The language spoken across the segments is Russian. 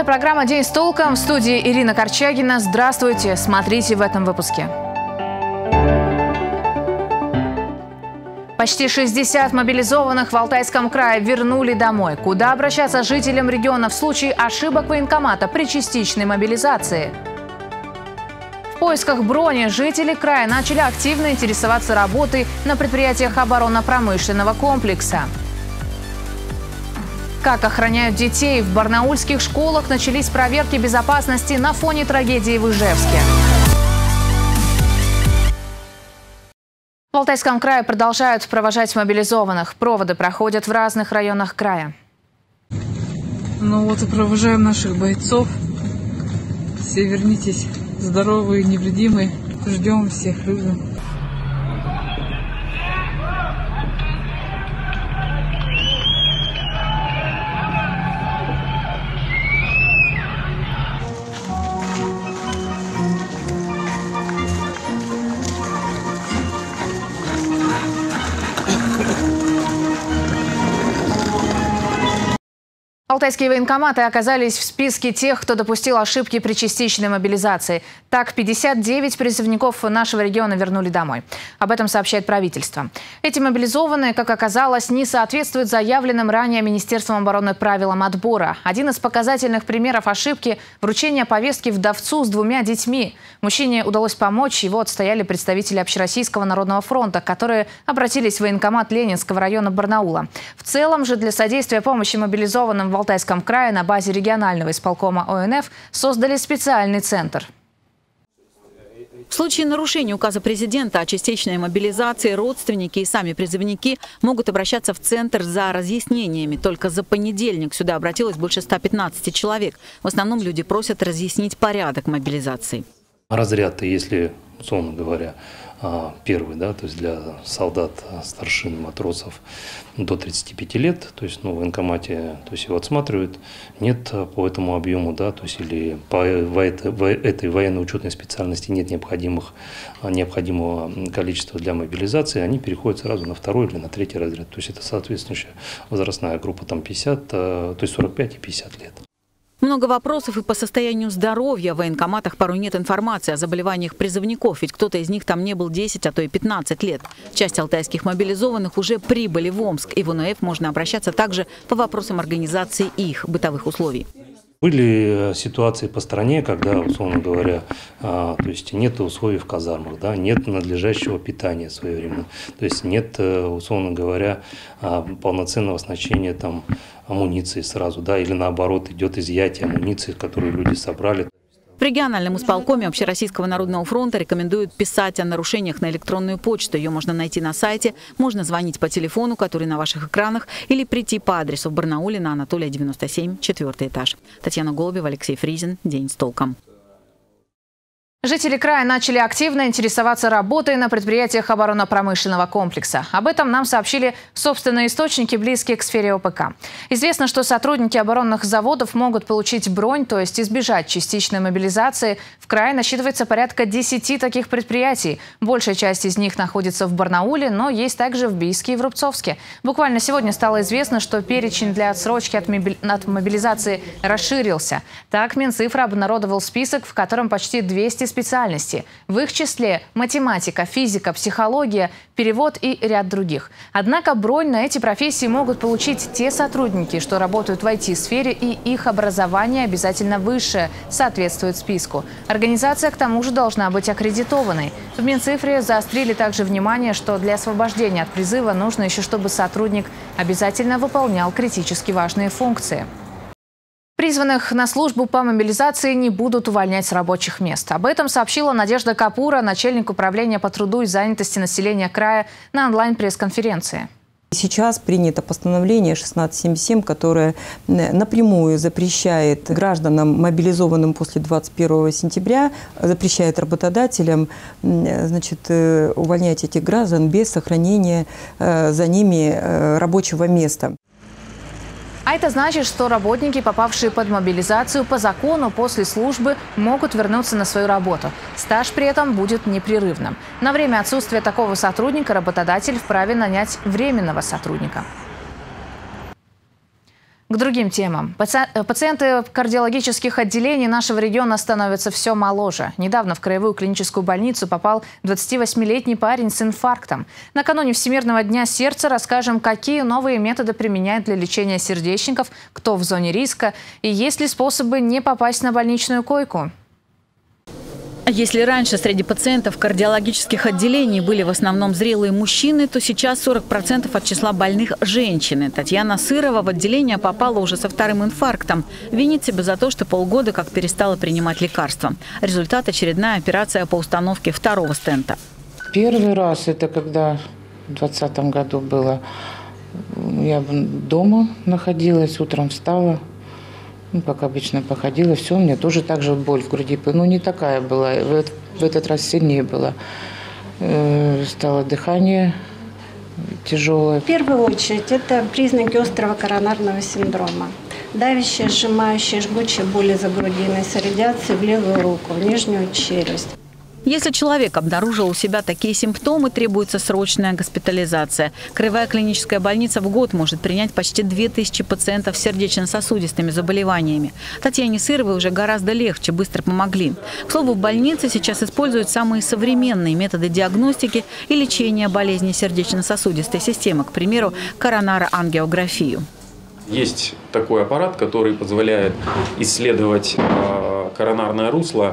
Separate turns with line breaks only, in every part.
программа «День с толком». В студии Ирина Корчагина. Здравствуйте. Смотрите в этом выпуске. Почти 60 мобилизованных в Алтайском крае вернули домой. Куда обращаться жителям региона в случае ошибок военкомата при частичной мобилизации? В поисках брони жители края начали активно интересоваться работой на предприятиях оборонно-промышленного комплекса. Как охраняют детей? В барнаульских школах начались проверки безопасности на фоне трагедии в Ижевске. В Алтайском крае продолжают провожать мобилизованных. Проводы проходят в разных районах края.
Ну вот и провожаем наших бойцов. Все вернитесь здоровые, невредимые. Ждем всех, любим.
Алтайские военкоматы оказались в списке тех, кто допустил ошибки при частичной мобилизации. Так, 59 призывников нашего региона вернули домой. Об этом сообщает правительство. Эти мобилизованные, как оказалось, не соответствуют заявленным ранее Министерством обороны правилам отбора. Один из показательных примеров ошибки – вручение повестки вдовцу с 2 детьми. Мужчине удалось помочь, его отстояли представители Общероссийского народного фронта, которые обратились в военкомат Ленинского района Барнаула. В целом же для содействия помощи мобилизованным в Алтайском крае на базе регионального исполкома ОНФ создали специальный центр.
В случае нарушения указа президента о частичной мобилизации родственники и сами призывники могут обращаться в центр за разъяснениями. Только за понедельник сюда обратилось больше 115 человек. В основном люди просят разъяснить порядок мобилизации.
Разряд, если, условно говоря, первый, да, то есть для солдат, старшин, матросов до 35 лет, то есть в военкомате, то есть его отсматривают, нет по этому объему, да, то есть или по этой военно-учетной специальности нет необходимого количества для мобилизации, они переходят сразу на 2-й или на 3-й разряд, то есть это соответствующая возрастная группа, там 50, то есть 45 и 50 лет.
Много вопросов и по состоянию здоровья. В военкоматах порой нет информации о заболеваниях призывников, ведь кто-то из них там не был 10, а то и 15 лет. Часть алтайских мобилизованных уже прибыли в Омск, и в ОНФ можно обращаться также по вопросам организации их бытовых условий.
Были ситуации по стране, когда, условно говоря, то есть нет условий в казармах, да, нет надлежащего питания своевременно, то есть нет, условно говоря, полноценного оснащения там амуниции сразу, да, или наоборот идет изъятие амуниции, которую люди собрали.
В региональном исполкоме Общероссийского народного фронта рекомендуют писать о нарушениях на электронную почту. Ее можно найти на сайте, можно звонить по телефону, который на ваших экранах, или прийти по адресу в Барнауле на Анатолия 97, 4-й этаж. Татьяна Голубева, Алексей Фризин. День с толком.
Жители края начали активно интересоваться работой на предприятиях оборонно-промышленного комплекса. Об этом нам сообщили собственные источники, близкие к сфере ОПК. Известно, что сотрудники оборонных заводов могут получить бронь, то есть избежать частичной мобилизации. В крае насчитывается порядка 10 таких предприятий. Большая часть из них находится в Барнауле, но есть также в Бийске и в Рубцовске. Буквально сегодня стало известно, что перечень для отсрочки от мобилизации расширился. Так, Минцифра обнародовал список, в котором почти 200 специальностей. В их числе математика, физика, психология, перевод и ряд других. Однако бронь на эти профессии могут получить те сотрудники, что работают в IT-сфере, и их образование обязательно высшее, соответствует списку. Организация, к тому же, должна быть аккредитованной. В Минцифре заострили также внимание, что для освобождения от призыва нужно еще, чтобы сотрудник обязательно выполнял критически важные функции. Призванных на службу по мобилизации не будут увольнять с рабочих мест. Об этом сообщила Надежда Капура, начальник управления по труду и занятости населения края, на онлайн-пресс-конференции.
Сейчас принято постановление 1677, которое напрямую запрещает гражданам, мобилизованным после 21 сентября, запрещает работодателям, увольнять этих граждан без сохранения за ними рабочего места.
А это значит, что работники, попавшие под мобилизацию по закону после службы, могут вернуться на свою работу. Стаж при этом будет непрерывным. На время отсутствия такого сотрудника работодатель вправе нанять временного сотрудника. К другим темам. Пациенты кардиологических отделений нашего региона становятся все моложе. Недавно в краевую клиническую больницу попал 28-летний парень с инфарктом. Накануне Всемирного дня сердца расскажем, какие новые методы применяют для лечения сердечников, кто в зоне риска и есть ли способы не попасть на больничную койку.
Если раньше среди пациентов кардиологических отделений были в основном зрелые мужчины, то сейчас 40% от числа больных – женщины. Татьяна Сырова в отделение попала уже со вторым инфарктом. Винит себя за то, что полгода как перестала принимать лекарства. Результат – очередная операция по установке второго стента.
Первый раз это когда в 2020 году было. Я дома находилась, утром встала. Как обычно, походила, все, у меня тоже так же боль в груди, но не такая была, в этот раз сильнее была. Стало дыхание тяжелое.
В первую очередь это признаки острого коронарного синдрома. Давящая, сжимающая, жгучая боль из-за грудины с радиацией в левую руку, в нижнюю челюсть.
Если человек обнаружил у себя такие симптомы, требуется срочная госпитализация. Краевая клиническая больница в год может принять почти 2000 пациентов с сердечно-сосудистыми заболеваниями. Татьяне Сыровой уже гораздо легче, быстро помогли. К слову, в больнице сейчас используют самые современные методы диагностики и лечения болезней сердечно-сосудистой системы, к примеру, коронароангиографию.
Есть такой аппарат, который позволяет исследовать коронарное русло,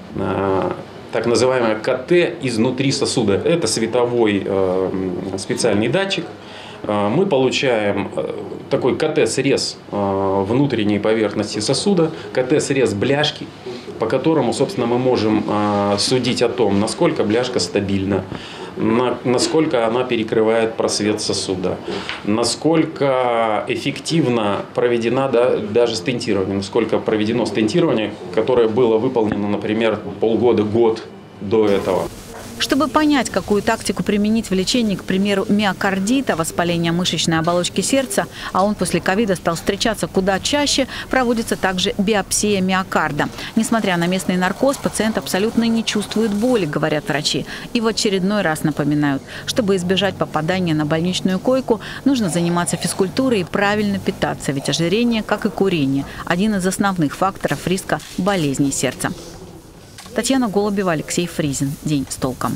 так называемое КТ изнутри сосуда. Это световой специальный датчик. Мы получаем такой КТ-срез внутренней поверхности сосуда, КТ-срез бляшки, по которому, собственно, мы можем судить о том, насколько бляшка стабильна, насколько она перекрывает просвет сосуда, насколько эффективно проведена даже стентирование, насколько проведено стентирование, которое было выполнено, например, полгода, год до этого.
Чтобы понять, какую тактику применить в лечении, к примеру, миокардита, воспаления мышечной оболочки сердца, а он после ковида стал встречаться куда чаще, проводится также биопсия миокарда. Несмотря на местный наркоз, пациент абсолютно не чувствует боли, говорят врачи. И в очередной раз напоминают, чтобы избежать попадания на больничную койку, нужно заниматься физкультурой и правильно питаться, ведь ожирение, как и курение, один из основных факторов риска болезней сердца. Татьяна Голубева, Алексей Фризин. День с толком.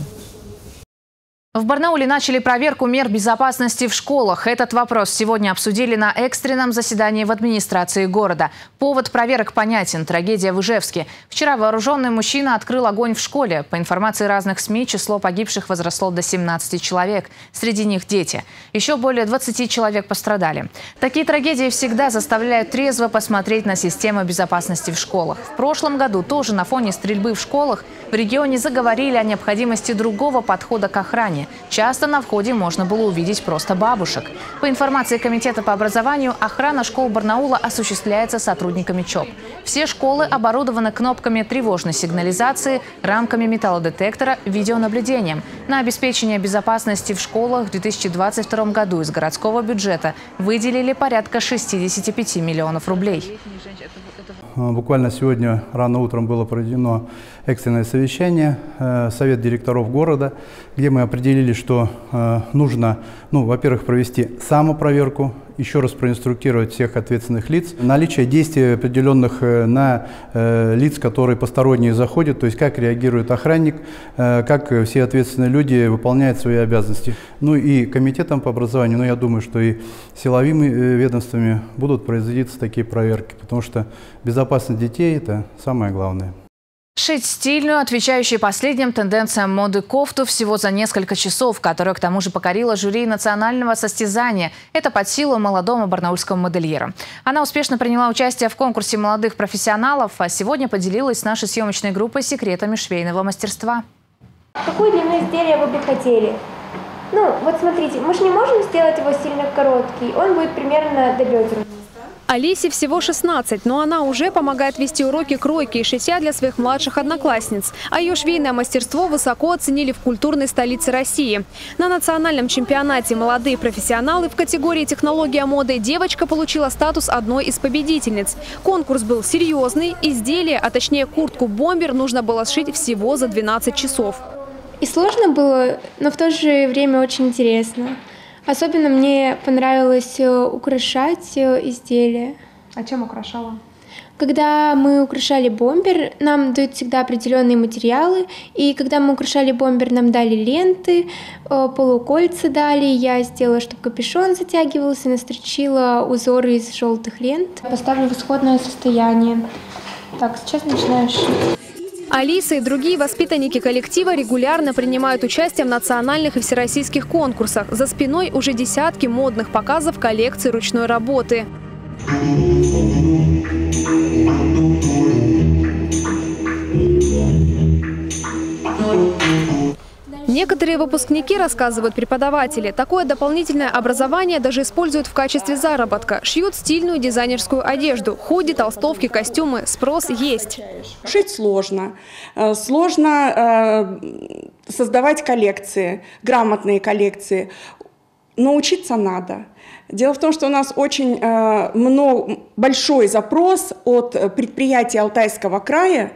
В Барнауле начали проверку мер безопасности в школах. Этот вопрос сегодня обсудили на экстренном заседании в администрации города. Повод проверок понятен – трагедия в Ижевске. Вчера вооруженный мужчина открыл огонь в школе. По информации разных СМИ, число погибших возросло до 17 человек. Среди них дети. Еще более 20 человек пострадали. Такие трагедии всегда заставляют трезво посмотреть на систему безопасности в школах. В прошлом году тоже на фоне стрельбы в школах в регионе заговорили о необходимости другого подхода к охране. Часто на входе можно было увидеть просто бабушек. По информации Комитета по образованию, охрана школ Барнаула осуществляется сотрудниками ЧОП. Все школы оборудованы кнопками тревожной сигнализации, рамками металлодетектора, видеонаблюдением. На обеспечение безопасности в школах в 2022 году из городского бюджета выделили порядка 65 миллионов рублей.
Буквально сегодня рано утром было проведено экстренное совещание, совет директоров города, где мы определили, что нужно, во-первых, провести самопроверку, еще раз проинструктировать всех ответственных лиц, наличие действий определенных на лиц, которые посторонние заходят, то есть как реагирует охранник, как все ответственные люди выполняют свои обязанности. Ну и комитетом по образованию, я думаю, что и силовыми ведомствами будут производиться такие проверки, потому что безопасность детей – это самое главное.
Шить стильную, отвечающую последним тенденциям моды кофту всего за несколько часов, которую к тому же покорила жюри национального состязания. Это под силу молодому барнаульскому модельеру. Она успешно приняла участие в конкурсе молодых профессионалов, а сегодня поделилась с нашей съемочной группой секретами швейного мастерства.
Какую длину изделия вы бы хотели? Вот смотрите, мы же не можем сделать его сильно короткий, он будет примерно до бедер.
Алисе всего 16, но она уже помогает вести уроки кройки и шитья для своих младших одноклассниц. А ее швейное мастерство высоко оценили в культурной столице России. На национальном чемпионате «Молодые профессионалы» в категории «Технология моды» девочка получила статус одной из победительниц. Конкурс был серьезный. Изделие, а точнее куртку-бомбер, нужно было сшить всего за 12 часов.
И сложно было, но в то же время очень интересно. Особенно мне понравилось украшать изделия.
А чем украшала?
Когда мы украшали бомбер, нам дают всегда определенные материалы, и когда мы украшали бомбер, нам дали ленты, полукольца дали, я сделала, чтобы капюшон затягивался, настрочила узоры из желтых лент. Поставлю в исходное состояние. Так, сейчас начинаю шить.
Алиса и другие воспитанники коллектива регулярно принимают участие в национальных и всероссийских конкурсах. За спиной уже десятки модных показов коллекции ручной работы. Некоторые выпускники, рассказывают преподаватели, такое дополнительное образование даже используют в качестве заработка. Шьют стильную дизайнерскую одежду. Худи, толстовки, костюмы. Спрос есть.
Шить сложно. Сложно создавать коллекции, грамотные коллекции. Но учиться надо. Дело в том, что у нас очень большой запрос от предприятий Алтайского края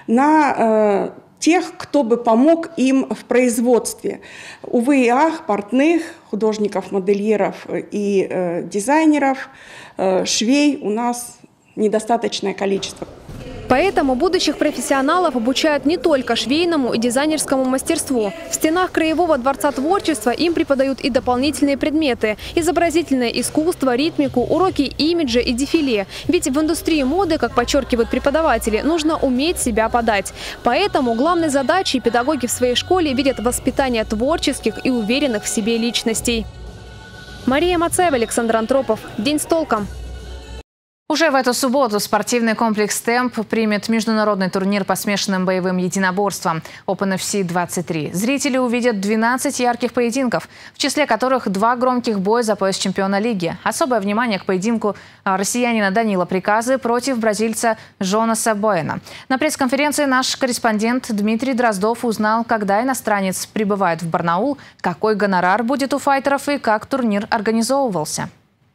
на тех, кто бы помог им в производстве. Увы и ах, портных, художников, модельеров и дизайнеров, швей у нас недостаточное количество.
Поэтому будущих профессионалов обучают не только швейному и дизайнерскому мастерству. В стенах Краевого дворца творчества им преподают и дополнительные предметы – изобразительное искусство, ритмику, уроки имиджа и дефиле. Ведь в индустрии моды, как подчеркивают преподаватели, нужно уметь себя подать. Поэтому главной задачей педагоги в своей школе видят воспитание творческих и уверенных в себе личностей. Мария Мацаева, Александр Антропов. День с толком.
Уже в эту субботу спортивный комплекс «Темп» примет международный турнир по смешанным боевым единоборствам OpenFC-23. Зрители увидят 12 ярких поединков, в числе которых 2 громких боя за пояс чемпиона лиги. Особое внимание к поединку россиянина Данила Приказы против бразильца Жонаса Боэна. На пресс-конференции наш корреспондент Дмитрий Дроздов узнал, когда иностранец прибывает в Барнаул, какой гонорар будет у файтеров и как турнир организовывался.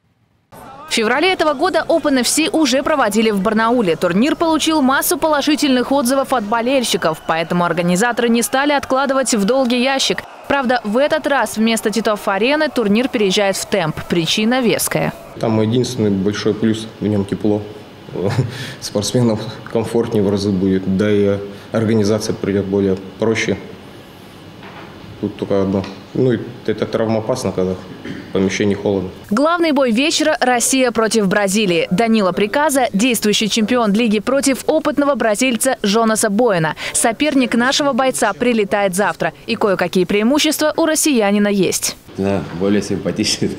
В феврале этого года OpenFC уже проводили в Барнауле. Турнир получил массу положительных отзывов от болельщиков, поэтому организаторы не стали откладывать в долгий ящик. Правда, в этот раз вместо Титов-арены турнир переезжает в Темп. Причина веская.
Там единственный большой плюс – в нем тепло. Спортсменам комфортнее в разы будет, да и организация придет более проще. Тут только одно. Ну, это травмоопасно, когда в помещении холодно.
Главный бой вечера – Россия против Бразилии. Данила Приказа – действующий чемпион лиги против опытного бразильца Жонаса Боэна. Соперник нашего бойца прилетает завтра. И кое-какие преимущества у россиянина есть.
Да, более симпатичный.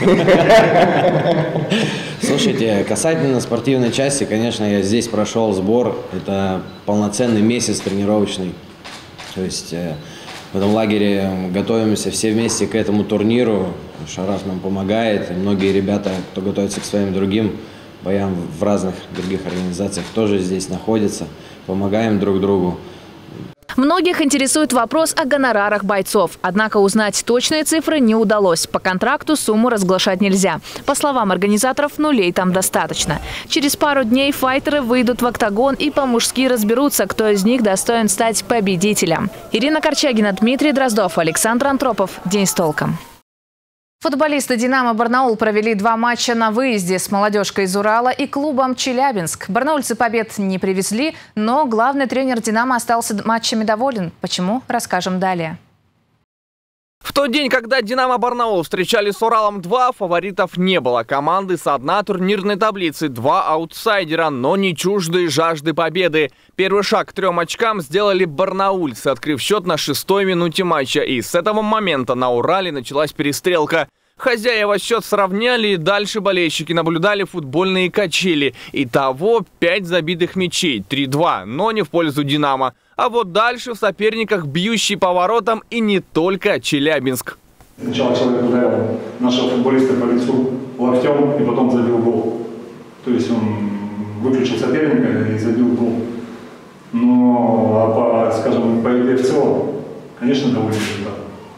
Слушайте, касательно спортивной части, конечно, я здесь прошел сбор. Это полноценный месяц тренировочный. То есть в этом лагере готовимся все вместе к этому турниру. Шарас нам помогает. И многие ребята, кто готовится к своим другим боям в разных других организациях, тоже здесь находятся. Помогаем друг другу.
Многих интересует вопрос о гонорарах бойцов. Однако узнать точные цифры не удалось. По контракту сумму разглашать нельзя. По словам организаторов, нулей там достаточно. Через пару дней файтеры выйдут в октагон и по-мужски разберутся, кто из них достоин стать победителем. Ирина Корчагина, Дмитрий Дроздов, Александр Антропов. День с толком.
Футболисты «Динамо» Барнаул провели 2 матча на выезде с молодежкой из Урала и клубом «Челябинск». Барнаульцы побед не привезли, но главный тренер «Динамо» остался матчами доволен. Почему? Расскажем далее.
В тот день, когда «Динамо» Барнаул встречали с «Уралом-2», фаворитов не было. Команды со дна турнирной таблицы, 2 аутсайдера, но не чуждые жажды победы. Первый шаг к 3 очкам сделали барнаульцы, открыв счет на 6-й минуте матча. И с этого момента на Урале началась перестрелка. Хозяева счет сравняли, и дальше болельщики наблюдали футбольные качели. Итого 5 забитых мячей, 3-2, но не в пользу «Динамо». А вот дальше в соперниках бьющий по воротам и не только Челябинск.
Сначала человек ударил нашего футболиста по лицу локтем и потом забил гол. То есть он выключил соперника и забил гол. Но, скажем, по игре в целом, конечно, довольно результат.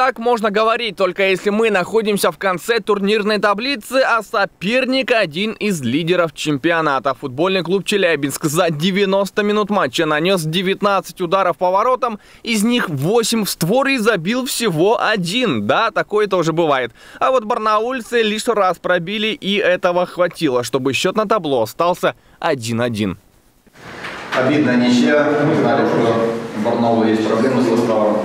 Так можно говорить, только если мы находимся в конце турнирной таблицы, а соперник один из лидеров чемпионата. Футбольный клуб «Челябинск» за 90 минут матча нанес 19 ударов по воротам, из них 8 в створ и забил всего 1. Да, такое тоже бывает. А вот барнаульцы лишь раз пробили, и этого хватило, чтобы счет на табло остался 1-1.
Обидная ничья. Мы знали, что у Барнаула есть проблемы с составом.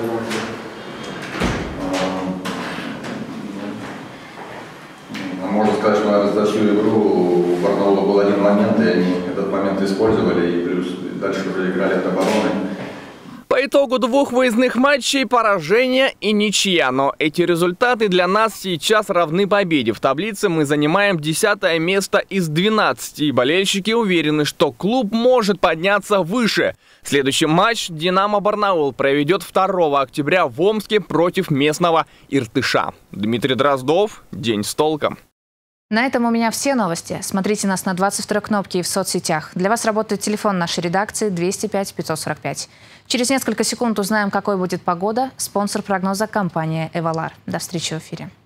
Можно сказать, что за всю игру у Барнаула был один момент, и они этот момент использовали, и плюс дальше уже играли от обороны.
По итогу 2 выездных матчей поражение и ничья. Но эти результаты для нас сейчас равны победе. В таблице мы занимаем 10-е место из 12. И болельщики уверены, что клуб может подняться выше. Следующий матч «Динамо Барнаул» проведет 2 октября в Омске против местного Иртыша. Дмитрий Дроздов. День с толком.
На этом у меня все новости. Смотрите нас на 22 кнопке и в соцсетях. Для вас работает телефон нашей редакции 205 545. Через несколько секунд узнаем, какой будет погода. Спонсор прогноза — компания «Эвалар». До встречи в эфире.